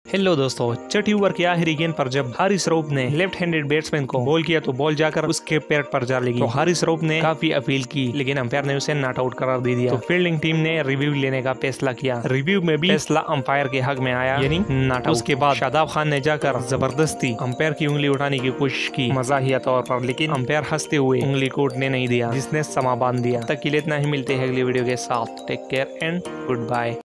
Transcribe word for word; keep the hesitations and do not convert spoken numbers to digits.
Hello दोस्तों, छठी over के आखिरी गेंद पर जब हारिस रऊफ ने लेफ्ट हैंडेड बैट्समैन को बॉल किया तो बॉल जाकर उसके पैर पर जा लगी। तो हारिस रऊफ ने काफी अपील की लेकिन अंपायर ने उसे नॉट आउट करार दे दिया। तो फील्डिंग टीम ने रिव्यू लेने का फैसला किया। रिव्यू में भी फैसला अंपायर के हक में आया, यानी नॉट आउट। उसके बाद शादाब खान ने जाकर जबरदस्ती अंपायर की उंगली उठाने की कोशिश की मजाहिया तौर पर, लेकिन अंपायर हंसते हुए उंगली को उठने नहीं दिया, जिसने समा बांध दिया। तक के लिए इतना ही, मिलते हैं अगली वीडियो के साथ। Take care and good bye.